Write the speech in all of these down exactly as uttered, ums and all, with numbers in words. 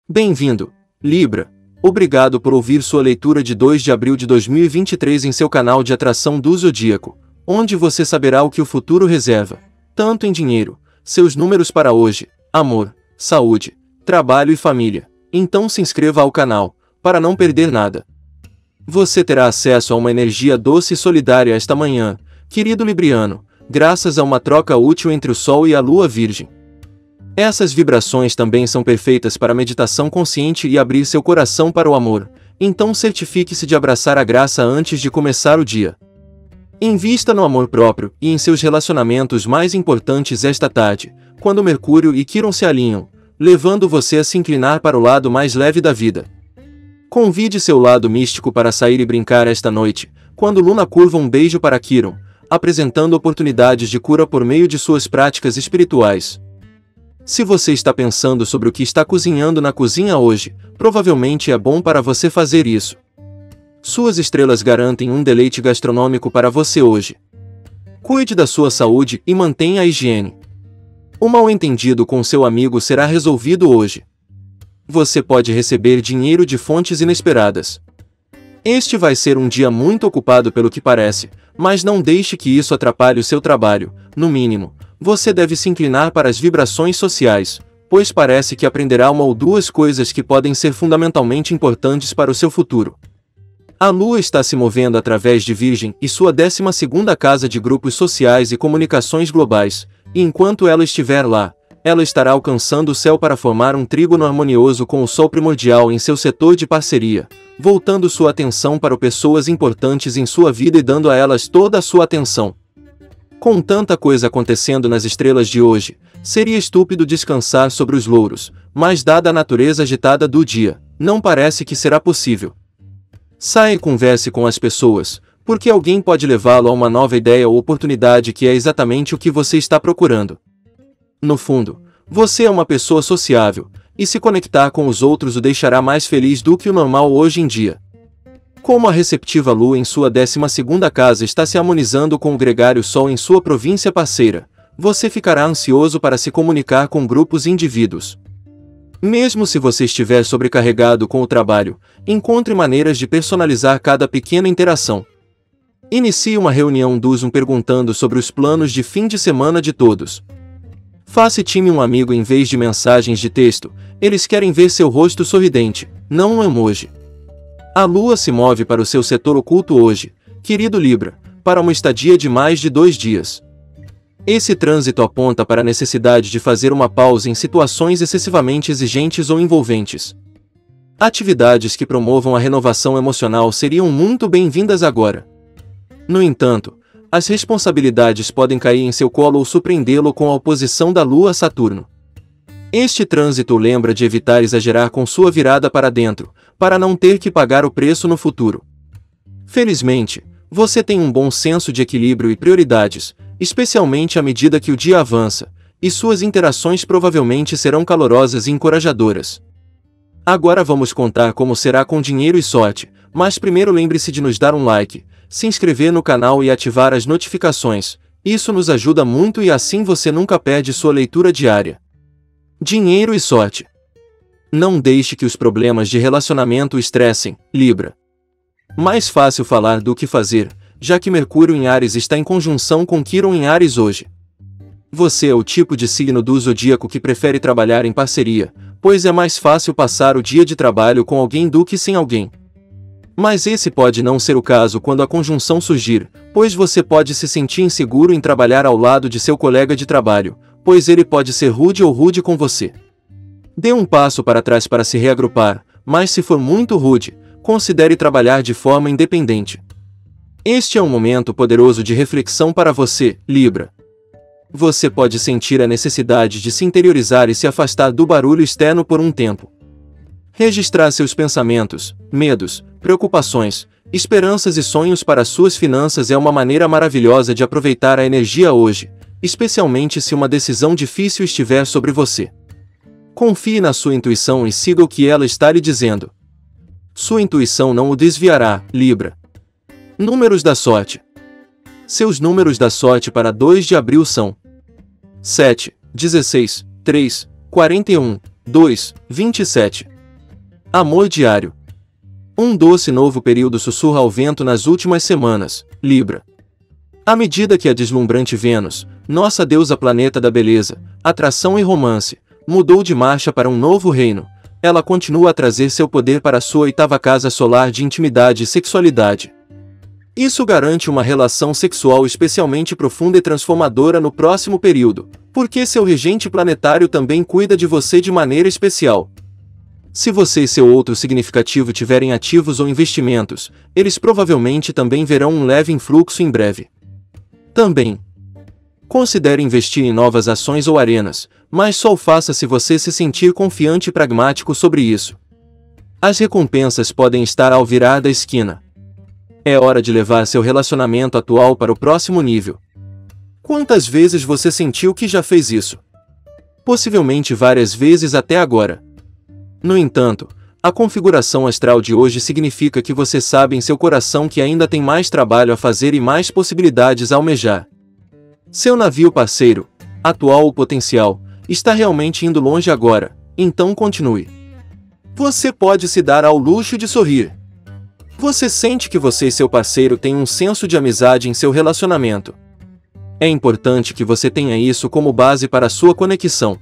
Bem-vindo, Libra. Obrigado por ouvir sua leitura de dois de abril de dois mil e vinte e três em seu canal de atração do Zodíaco, onde você saberá o que o futuro reserva, tanto em dinheiro, seus números para hoje, amor, saúde, trabalho e família. Então se inscreva ao canal, para não perder nada. Você terá acesso a uma energia doce e solidária esta manhã, querido Libriano, graças a uma troca útil entre o Sol e a Lua Virgem. Essas vibrações também são perfeitas para meditação consciente e abrir seu coração para o amor, então certifique-se de abraçar a graça antes de começar o dia. Invista no amor próprio e em seus relacionamentos mais importantes esta tarde, quando Mercúrio e Quirón se alinham, levando você a se inclinar para o lado mais leve da vida. Convide seu lado místico para sair e brincar esta noite, quando Luna curva um beijo para Quirón, apresentando oportunidades de cura por meio de suas práticas espirituais. Se você está pensando sobre o que está cozinhando na cozinha hoje, provavelmente é bom para você fazer isso. Suas estrelas garantem um deleite gastronômico para você hoje. Cuide da sua saúde e mantenha a higiene. O mal-entendido com seu amigo será resolvido hoje. Você pode receber dinheiro de fontes inesperadas. Este vai ser um dia muito ocupado pelo que parece, mas não deixe que isso atrapalhe o seu trabalho. No mínimo, você deve se inclinar para as vibrações sociais, pois parece que aprenderá uma ou duas coisas que podem ser fundamentalmente importantes para o seu futuro. A Lua está se movendo através de Virgem e sua décima segunda casa de grupos sociais e comunicações globais, e enquanto ela estiver lá, ela estará alcançando o céu para formar um trígono harmonioso com o Sol primordial em seu setor de parceria, voltando sua atenção para pessoas importantes em sua vida e dando a elas toda a sua atenção. Com tanta coisa acontecendo nas estrelas de hoje, seria estúpido descansar sobre os louros, mas dada a natureza agitada do dia, não parece que será possível. Saia e converse com as pessoas, porque alguém pode levá-lo a uma nova ideia ou oportunidade que é exatamente o que você está procurando. No fundo, você é uma pessoa sociável, e se conectar com os outros o deixará mais feliz do que o normal hoje em dia. Como a receptiva Lua em sua décima segunda casa está se harmonizando com o gregário Sol em sua província parceira, você ficará ansioso para se comunicar com grupos e indivíduos. Mesmo se você estiver sobrecarregado com o trabalho, encontre maneiras de personalizar cada pequena interação. Inicie uma reunião do Zoom perguntando sobre os planos de fim de semana de todos. Faça time um amigo em vez de mensagens de texto, eles querem ver seu rosto sorridente, não um emoji. A Lua se move para o seu setor oculto hoje, querido Libra, para uma estadia de mais de dois dias. Esse trânsito aponta para a necessidade de fazer uma pausa em situações excessivamente exigentes ou envolventes. Atividades que promovam a renovação emocional seriam muito bem-vindas agora. No entanto, as responsabilidades podem cair em seu colo ou surpreendê-lo com a oposição da Lua a Saturno. Este trânsito lembra de evitar exagerar com sua virada para dentro, para não ter que pagar o preço no futuro. Felizmente, você tem um bom senso de equilíbrio e prioridades, especialmente à medida que o dia avança, e suas interações provavelmente serão calorosas e encorajadoras. Agora vamos contar como será com dinheiro e sorte, mas primeiro lembre-se de nos dar um like, se inscrever no canal e ativar as notificações, isso nos ajuda muito e assim você nunca perde sua leitura diária. Dinheiro e sorte. Não deixe que os problemas de relacionamento o estressem, Libra. Mais fácil falar do que fazer, já que Mercúrio em Áries está em conjunção com Quirón em Áries hoje. Você é o tipo de signo do zodíaco que prefere trabalhar em parceria, pois é mais fácil passar o dia de trabalho com alguém do que sem alguém. Mas esse pode não ser o caso quando a conjunção surgir, pois você pode se sentir inseguro em trabalhar ao lado de seu colega de trabalho, pois ele pode ser rude ou rude com você. Dê um passo para trás para se reagrupar, mas se for muito rude, considere trabalhar de forma independente. Este é um momento poderoso de reflexão para você, Libra. Você pode sentir a necessidade de se interiorizar e se afastar do barulho externo por um tempo. Registrar seus pensamentos, medos, preocupações, esperanças e sonhos para suas finanças é uma maneira maravilhosa de aproveitar a energia hoje, especialmente se uma decisão difícil estiver sobre você. Confie na sua intuição e siga o que ela está lhe dizendo. Sua intuição não o desviará, Libra. Números da sorte. Seus números da sorte para dois de abril são sete, dezesseis, três, quarenta e um, dois, vinte e sete. Amor diário. Um doce novo período sussurra ao vento nas últimas semanas, Libra. À medida que a deslumbrante Vênus, nossa deusa planeta da beleza, atração e romance, mudou de marcha para um novo reino, ela continua a trazer seu poder para a sua oitava casa solar de intimidade e sexualidade. Isso garante uma relação sexual especialmente profunda e transformadora no próximo período, porque seu regente planetário também cuida de você de maneira especial. Se você e seu outro significativo tiverem ativos ou investimentos, eles provavelmente também verão um leve influxo em breve. Também considere investir em novas ações ou arenas, mas só o faça se você se sentir confiante e pragmático sobre isso. As recompensas podem estar ao virar da esquina. É hora de levar seu relacionamento atual para o próximo nível. Quantas vezes você sentiu que já fez isso? Possivelmente várias vezes até agora. No entanto, a configuração astral de hoje significa que você sabe em seu coração que ainda tem mais trabalho a fazer e mais possibilidades a almejar. Seu navio parceiro, atual ou potencial, está realmente indo longe agora, então continue. Você pode se dar ao luxo de sorrir. Você sente que você e seu parceiro têm um senso de amizade em seu relacionamento. É importante que você tenha isso como base para a sua conexão.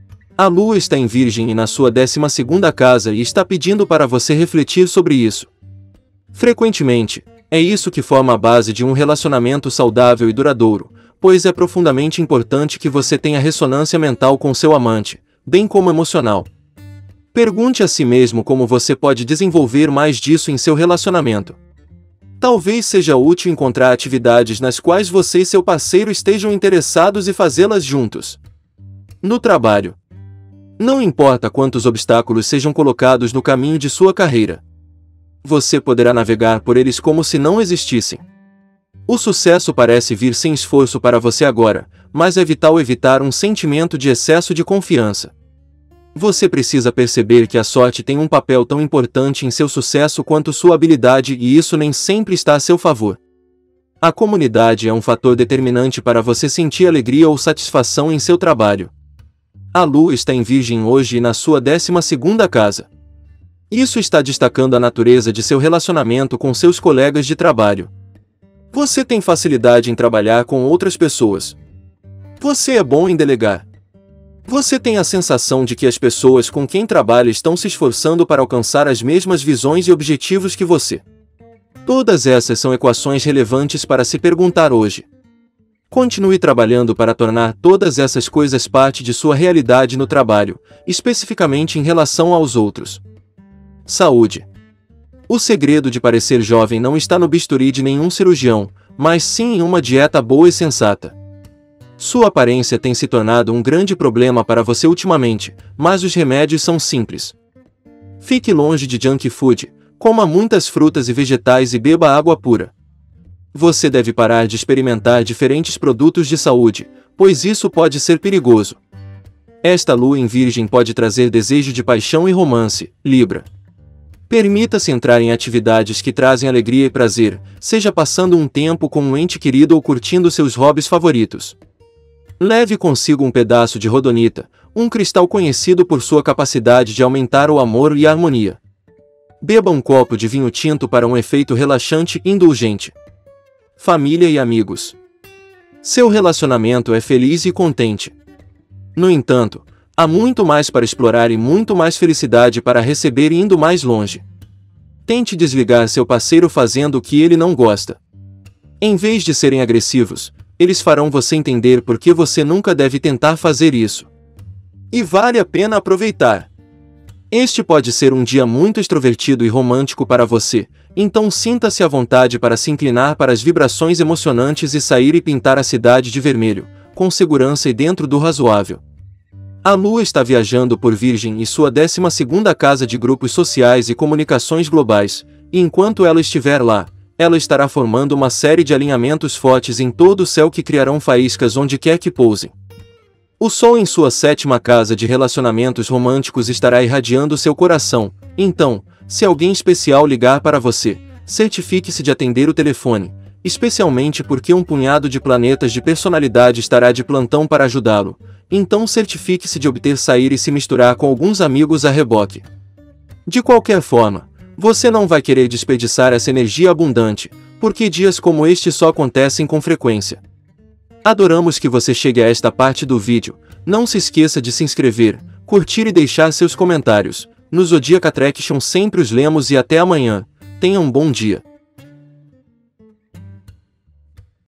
A Lua está em Virgem e na sua décima segunda casa e está pedindo para você refletir sobre isso. Frequentemente, é isso que forma a base de um relacionamento saudável e duradouro, pois é profundamente importante que você tenha ressonância mental com seu amante, bem como emocional. Pergunte a si mesmo como você pode desenvolver mais disso em seu relacionamento. Talvez seja útil encontrar atividades nas quais você e seu parceiro estejam interessados e fazê-las juntos. No trabalho. Não importa quantos obstáculos sejam colocados no caminho de sua carreira. Você poderá navegar por eles como se não existissem. O sucesso parece vir sem esforço para você agora, mas é vital evitar um sentimento de excesso de confiança. Você precisa perceber que a sorte tem um papel tão importante em seu sucesso quanto sua habilidade e isso nem sempre está a seu favor. A comunidade é um fator determinante para você sentir alegria ou satisfação em seu trabalho. A Lua está em Virgem hoje e na sua décima segunda casa. Isso está destacando a natureza de seu relacionamento com seus colegas de trabalho. Você tem facilidade em trabalhar com outras pessoas. Você é bom em delegar. Você tem a sensação de que as pessoas com quem trabalha estão se esforçando para alcançar as mesmas visões e objetivos que você. Todas essas são equações relevantes para se perguntar hoje. Continue trabalhando para tornar todas essas coisas parte de sua realidade no trabalho, especificamente em relação aos outros. Saúde. O segredo de parecer jovem não está no bisturi de nenhum cirurgião, mas sim em uma dieta boa e sensata. Sua aparência tem se tornado um grande problema para você ultimamente, mas os remédios são simples. Fique longe de junk food, coma muitas frutas e vegetais e beba água pura. Você deve parar de experimentar diferentes produtos de saúde, pois isso pode ser perigoso. Esta lua em Virgem pode trazer desejo de paixão e romance, Libra. Permita-se entrar em atividades que trazem alegria e prazer, seja passando um tempo com um ente querido ou curtindo seus hobbies favoritos. Leve consigo um pedaço de rodonita, um cristal conhecido por sua capacidade de aumentar o amor e a harmonia. Beba um copo de vinho tinto para um efeito relaxante e indulgente. Família e amigos. Seu relacionamento é feliz e contente. No entanto, há muito mais para explorar e muito mais felicidade para receber indo mais longe. Tente desligar seu parceiro fazendo o que ele não gosta. Em vez de serem agressivos, eles farão você entender por que você nunca deve tentar fazer isso. E vale a pena aproveitar. Este pode ser um dia muito extrovertido e romântico para você, então sinta-se à vontade para se inclinar para as vibrações emocionantes e sair e pintar a cidade de vermelho, com segurança e dentro do razoável. A Lua está viajando por Virgem e sua décima segunda casa de grupos sociais e comunicações globais, e enquanto ela estiver lá, ela estará formando uma série de alinhamentos fortes em todo o céu que criarão faíscas onde quer que pousem. O Sol em sua sétima casa de relacionamentos românticos estará irradiando seu coração, então, se alguém especial ligar para você, certifique-se de atender o telefone, especialmente porque um punhado de planetas de personalidade estará de plantão para ajudá-lo, então certifique-se de obter sair e se misturar com alguns amigos a reboque. De qualquer forma, você não vai querer desperdiçar essa energia abundante, porque dias como este só acontecem com frequência. Adoramos que você chegue a esta parte do vídeo. Não se esqueça de se inscrever, curtir e deixar seus comentários. No Zodiac Attraction sempre os lemos e até amanhã. Tenha um bom dia.